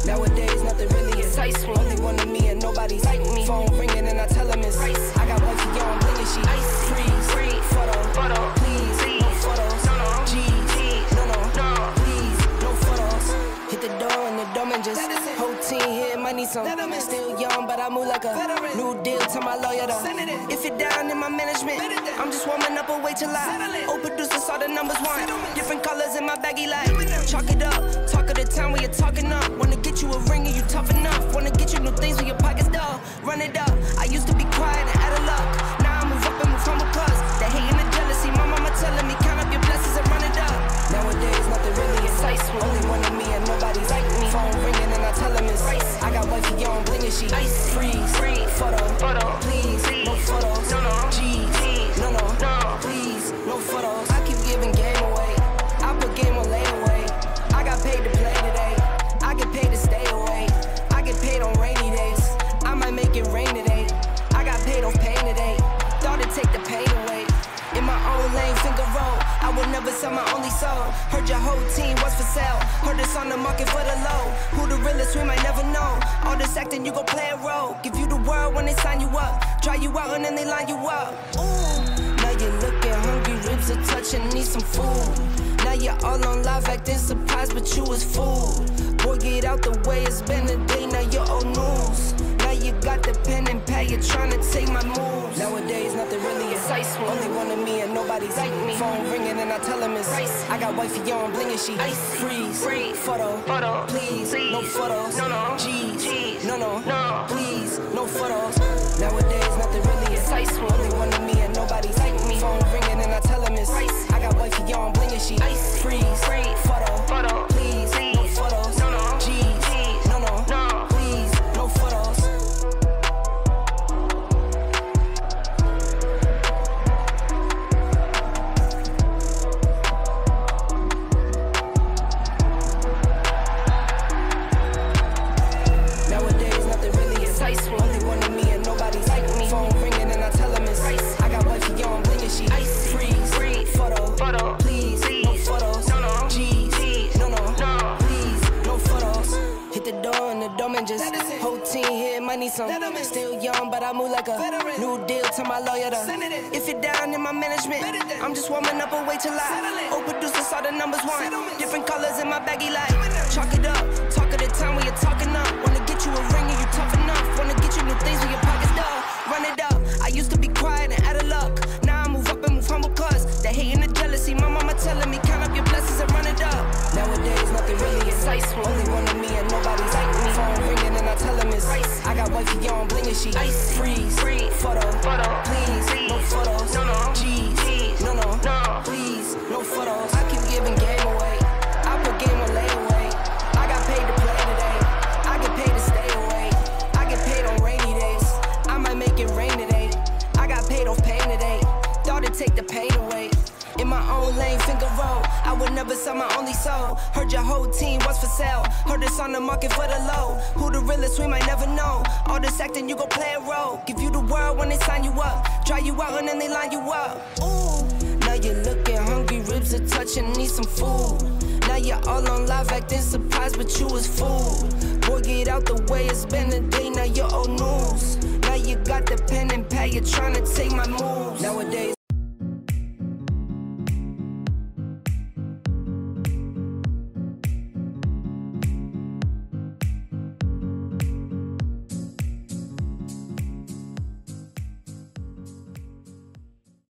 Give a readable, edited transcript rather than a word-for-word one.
Nowadays, nothing really excites me. Only one of me and nobody's like me. Phone ringing and I tell him it's ice. I got wifey on bling and she ice. Freeze, photo, please, no photos. G's, no, please, no photos. Hit the door and the dumb and just whole team here might need some. Still young, but I move like a new deal to my lawyer though. If it down in my management, I'm just warming up and wait till I old producer saw the numbers one. Different colors in my baggy light. Chalk it up, talk of the town when you're talking up. Wanna get you a ring and you tough enough. Wanna get you new things when your pockets dull. Run it up, I used to be quiet and out of luck. Now I move up and move humble cause the hate and the jealousy. My mama telling me count up your blessings and run it up. Nowadays nothing really excites me. Only one of me and nobody's like me. Phone ringing and I tell him it's ice. I got wifey on bling and she ice. Freeze, photo, please, no photos. G's, no, please, no photos. I keep giving game away. I put game on layaway. I got paid to play today. I get paid to stay away. I get paid on rainy days. I might make it rain today. I got paid off pain today. Thought it'd take the pain away. In my own lane, finger roll. I will never sell my only soul. Heard your whole team was for sale. Heard it's on the market for the low. Who the realest, we might never know. All this acting, you gon' play a role. Give you the world when they sign you up. Try you out and then they line you up. Ooh. Now you're looking hungry, ribs are touching, need some food. Now you're all on live acting surprised, but you was fooled. Boy, get out the way, it's been a day, now you're old news. Now you got the pen and pad, you're trying to take my moves. Nowadays, nothing really excites me. Only one of me and nobody's like me. Phone ringing and I tell him it's ice. I got wifey on bling and she ice. Freeze, photo, please, no photos. G's, no, please, no photos. Nowadays, nothing really excites me. Only one of me and nobody's like me. Phone ringing and I tell him it's ice. I got wifey on bling and she ice. Freeze, photo, please, no photos. G's, no, please, no photos. Nowadays, nothing really excites me. Only one of me and nobody's like me. Phone ringing and I tell him it's ice. I got wifey on bling and she ice. Freeze, photo, please, no photos. G's, no, please, no photos. Hit the door and the dome and just whole team here might need some. Still young, but I move like a new deal to my lawyer though. If it down in my management, I'm just warming up and wait till I old producer saw the numbers one. Different colors in my baggy light. Chalk it up, talk of the town when you're talking up. Wanna get you a ring and you tough enough. Wanna get you new things when your pockets dull. Run it up, I used to be quiet and out of luck. Now I move up and move humble cause the hate and the jealousy. My mama telling me count up your blessings and run it up. Nowadays nothing really excites me. Only one of me and nobody's like me. Phone ringing and I tell him it's ice. I got wifey on bling and she ice. Freeze, photo, please, no photos. G's, no, please, no photos. I keep giving game away. I put game on layaway. I got paid to play today. I get paid to stay away. I get paid on rainy days. I might make it rain today. I got paid off pain today. Thought it'd take the pain away. In my own lane, finger roll. I would never sell my only soul. Heard your whole team was for sale. Heard it's on the market for the low. Who the realest, we might never know. All this acting, you gon' play a role. Give you the world when they sign you up. Try you out and then they line you up. Ooh. Now you're looking hungry, ribs are touching, need some food. Now you're all on live acting surprised, but you was fooled. Boy, get out the way, it's been a day, now you're old news. Now you got the pen and pad, you're trying to take my moves. Nowadays